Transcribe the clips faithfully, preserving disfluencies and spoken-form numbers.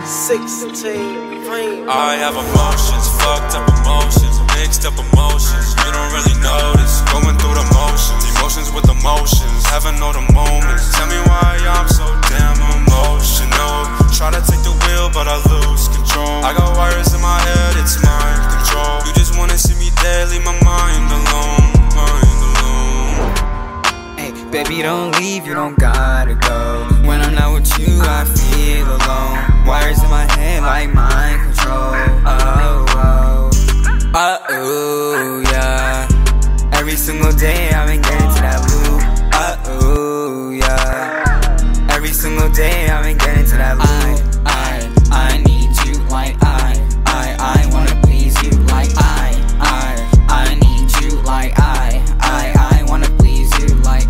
sixteen frame. I have emotions, fucked up emotions, mixed up emotions. You don't really notice, going through the motions, emotions with emotions, having all the moments. Tell me why I'm so damn emotional. Try to take the wheel, but I lose control. I got wires in my head, it's mind control. You just wanna see me dead, leave my mind alone, mind alone. Hey, baby, don't leave, you don't gotta go. When I'm not with you, I feel alone. Wires in my head like mind control. Oh, oh, uh oh, yeah. Every single day I've been getting to that loop. Uh oh, yeah. Every single day I've been getting to that loop. I, I, I need you like I, I, I wanna please you like I, I, I need you like I, I, I wanna please you like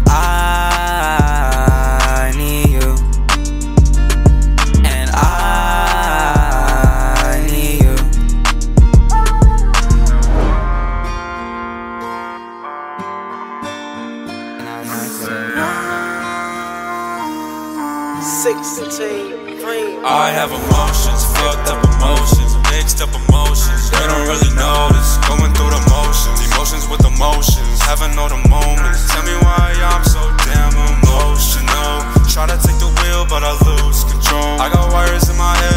I need you. And I need you. And I might say sixteen frame. I have emotions, fucked up emotions, mixed up emotions. You don't really notice, going through the motions, emotions with emotions, having all the moments. Tell me why I'm so damn emotional. Try to take the wheel, but I lose control. I got wires in my head.